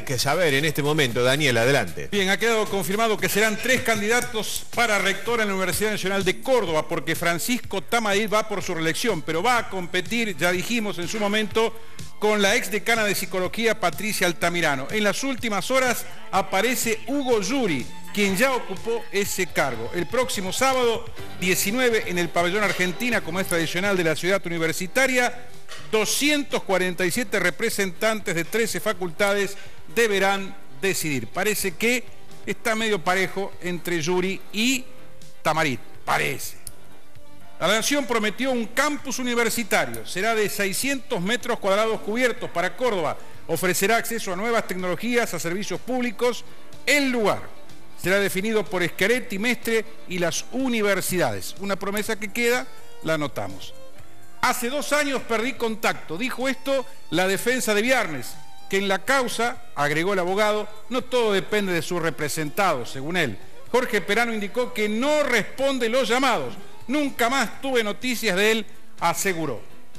Que saber en este momento, Daniel, adelante. Bien, ha quedado confirmado que serán 3 candidatos para rector en la Universidad Nacional de Córdoba, porque Francisco Tamarit va por su reelección, pero va a competir, ya dijimos en su momento, con la exdecana de Psicología, Patricia Altamirano. En las últimas horas aparece Hugo Yuri, quien ya ocupó ese cargo. El próximo sábado, 19, en el Pabellón Argentina, como es tradicional de la ciudad universitaria, 247 representantes de 13 facultades deberán decidir. Parece que está medio parejo entre Yuri y Tamarit, parece. La Nación prometió un campus universitario, será de 600 metros cuadrados cubiertos para Córdoba, ofrecerá acceso a nuevas tecnologías, a servicios públicos. El lugar será definido por Schiaretti, Mestre y las universidades. Una promesa que queda, la anotamos. Hace 2 años perdí contacto, dijo esto la defensa de Viernes, que en la causa, agregó el abogado, no todo depende de sus representados, según él. Jorge Perano indicó que no responde los llamados. Nunca más tuve noticias de él, aseguró.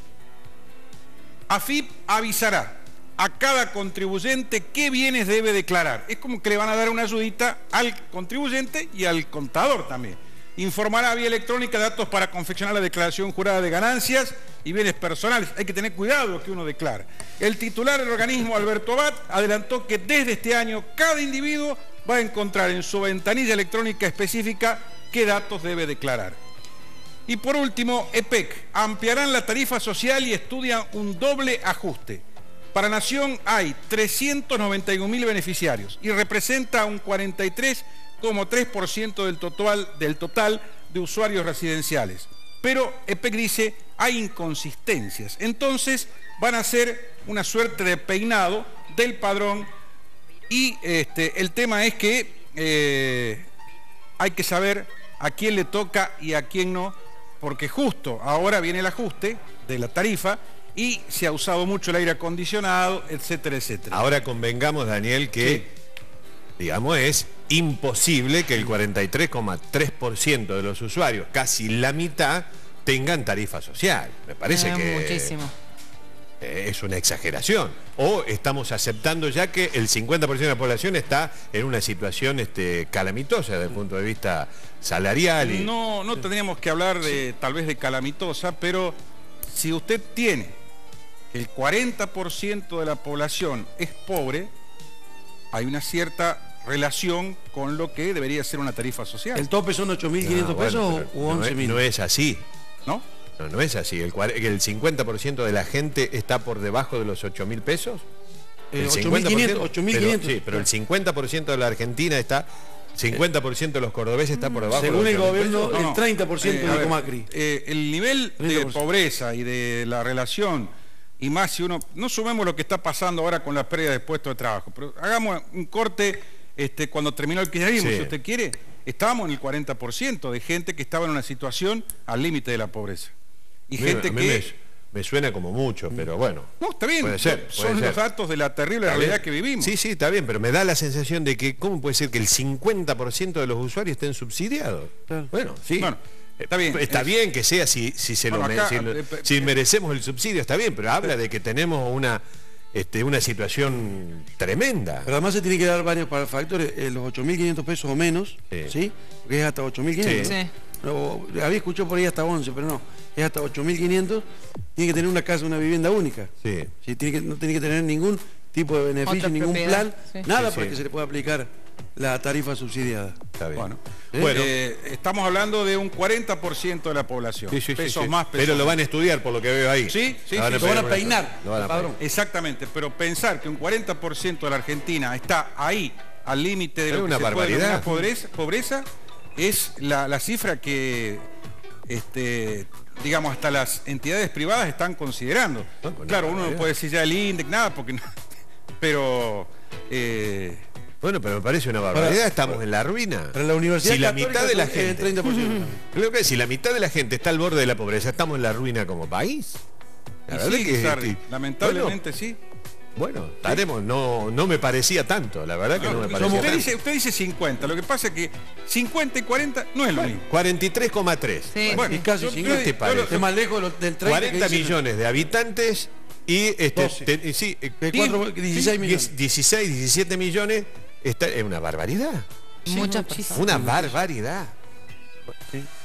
AFIP avisará a cada contribuyente qué bienes debe declarar. Es como que le van a dar una ayudita al contribuyente y al contador también. Informará vía electrónica datos para confeccionar la declaración jurada de ganancias y bienes personales. Hay que tener cuidado lo que uno declara. El titular del organismo, Alberto Abad, adelantó que desde este año cada individuo va a encontrar en su ventanilla electrónica específica qué datos debe declarar. Y por último, EPEC, ampliarán la tarifa social y estudian un doble ajuste. Para Nación hay 391.000 beneficiarios y representa un 43,3% del total de usuarios residenciales. Pero EPEC dice, hay inconsistencias. Entonces van a hacer una suerte de peinado del padrón y el tema es que hay que saber a quién le toca y a quién no, porque justo ahora viene el ajuste de la tarifa y se ha usado mucho el aire acondicionado, etcétera, etcétera. Ahora convengamos, Daniel, que, sí, digamos, es imposible que el 43,3% de los usuarios, casi la mitad, tengan tarifa social. Me parece que muchísimo. Es una exageración. O estamos aceptando ya que el 50% de la población está en una situación calamitosa desde el punto de vista salarial. Y... No tendríamos que hablar de tal vez de calamitosa, pero si usted tiene el 40% de la población es pobre, hay una cierta relación con lo que debería ser una tarifa social. ¿El tope son 8.500 pesos o 11.000? No es así. ¿No? No es así. El 50% de la gente está por debajo de los 8.000 pesos. 8.500. Sí, pero el 50% de la Argentina está... 50% de los cordobeses está por debajo. Según de los el gobierno, pesos. el 30% de Macri. El nivel de pobreza y de la relación, y más si uno... No sumemos lo que está pasando ahora con la pérdida de puestos de trabajo, pero hagamos un corte cuando terminó el kirchnerismo, si usted quiere. Estábamos en el 40% de gente que estaba en una situación al límite de la pobreza. Y gente que... Me suena como mucho, pero bueno. No, está bien. Puede ser. Son los datos de la terrible realidad que vivimos. Sí, está bien, pero me da la sensación de que, ¿cómo puede ser que el 50% de los usuarios estén subsidiados? Bueno, sí. Bueno, está bien. Está bien que sea si merecemos el subsidio, está bien, pero habla de que tenemos una situación tremenda. Pero además se tiene que dar varios factores, los 8.500 pesos o menos, ¿sí? Porque es hasta 8.500. Sí. No, había escuchado por ahí hasta 11, pero no, es hasta 8.500, tiene que tener una casa, una vivienda única. Sí. Sí, no tiene que tener ningún tipo de beneficio, ningún plan, nada para que se le pueda aplicar la tarifa subsidiada. Está bien. Bueno, estamos hablando de un 40% de la población. Pesos más, pesos pero lo van a estudiar por lo que veo ahí. Lo van a peinar. Exactamente, pero pensar que un 40% de la Argentina está ahí, al límite de lo que una se puede barbaridad. denominar pobreza, es la cifra que, digamos, hasta las entidades privadas están considerando. Claro, uno no puede decir ya el INDEC, nada, porque no, pero... Bueno, pero me parece una barbaridad, estamos en la ruina. Pero la universidad si la mitad de la gente, 30%. Creo que si la mitad de la gente está al borde de la pobreza, estamos en la ruina como país. La verdad sí, que lamentablemente sí. Bueno, estaremos, no me parecía tanto, la verdad que no me parecía tanto. Usted dice 50, lo que pasa es que 50 y 40 no es lo mismo. 43,3. Sí. Bueno, y casi 50. ¿Qué te parece? Es más lejos del 30. 40 millones de habitantes Y 16 millones. 16, 17 millones. Es una barbaridad. Muchas personas. Una barbaridad. Sí.